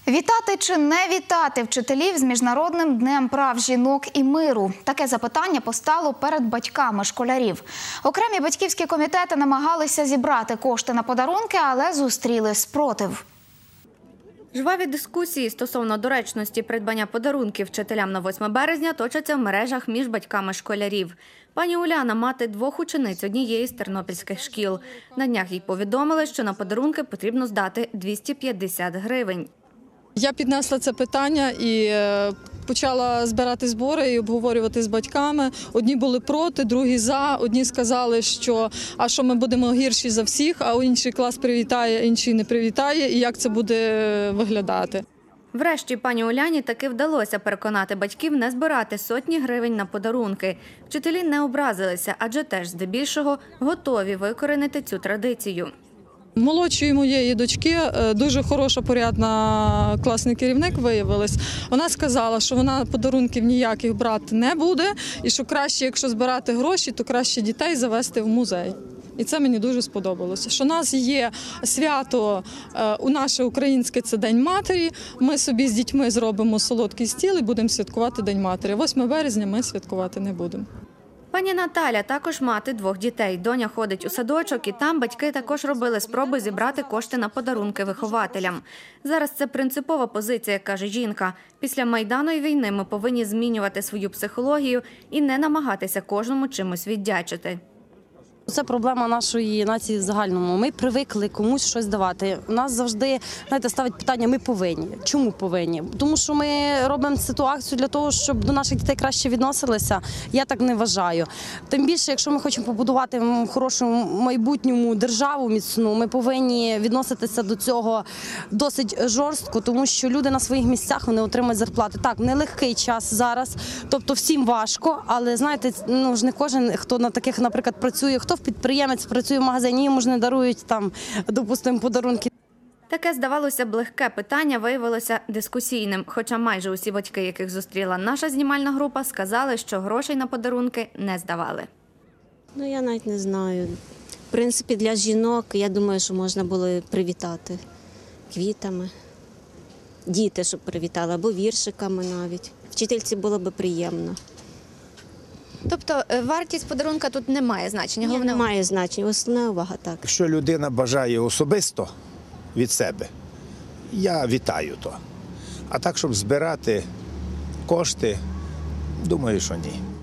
Вітати чи не вітати вчителів з Міжнародним днем прав жінок і миру? Таке запитання постало перед батьками школярів. Окремі батьківські комітети намагалися зібрати кошти на подарунки, але зустріли спротив. Жваві дискусії стосовно доречності придбання подарунків вчителям на 8 березня точаться в мережах між батьками школярів. Пані Уляна – мати 2 учениць однієї з тернопільських шкіл. На днях їй повідомили, що на подарунки потрібно здати 250 гривень. Я піднесла це питання і почала збирати збори і обговорювати з батьками. Одні були проти, другі за. Одні сказали, що ми будемо гірші за всіх, а інший клас привітає, інший не привітає. І як це буде виглядати? Врешті пані Уляні таки вдалося переконати батьків не збирати сотні гривень на подарунки. Вчителі не образилися, адже теж здебільшого готові викорінити цю традицію. Молодшої моєї дочки дуже хороша, порядна класний керівник виявилась. Вона сказала, що вона подарунків ніяких брати не буде і що краще, якщо збирати гроші, то краще дітей завести в музей. І це мені дуже сподобалося. Що у нас є свято, у наше українське – це День матері. Ми собі з дітьми зробимо солодкий стіл і будемо святкувати День матері. 8 березня ми святкувати не будемо. Пані Наталя також мати 2 дітей. Доня ходить у садочок, і там батьки також робили спроби зібрати кошти на подарунки вихователям. Зараз це принципова позиція, каже жінка. Після Майдану і війни ми повинні змінювати свою психологію і не намагатися кожному чимось віддячити. Це проблема нашої нації в загальному. Ми привикли комусь щось давати. У нас завжди, ставить питання, ми повинні. Чому повинні? Тому що ми робимо ситуацію для того, щоб до наших дітей краще відносилися. Я так не вважаю. Тим більше, якщо ми хочемо побудувати в хорошому майбутньому державу міцну, ми повинні відноситися до цього досить жорстко, тому що люди на своїх місцях, вони отримують зарплати. Так, нелегкий час зараз, тобто всім важко, але, знаєте, ж не кожен, хто на таких, наприклад, працює, хто підприємець працює в магазині, йому ж не дарують там, допустимо, подарунки. Таке, здавалося б, легке питання виявилося дискусійним, хоча майже усі батьки, яких зустріла наша знімальна група, сказали, що грошей на подарунки не здавали. Я навіть не знаю. В принципі, для жінок, я думаю, що можна було привітати квітами. Діти, щоб привітали, або віршиками навіть. Вчительці було б приємно. Тобто вартість подарунка тут не має значення? Ні, не має значення, основна увага так. Якщо людина бажає особисто від себе, я вітаю то. А так, щоб збирати кошти, думаю, що ні.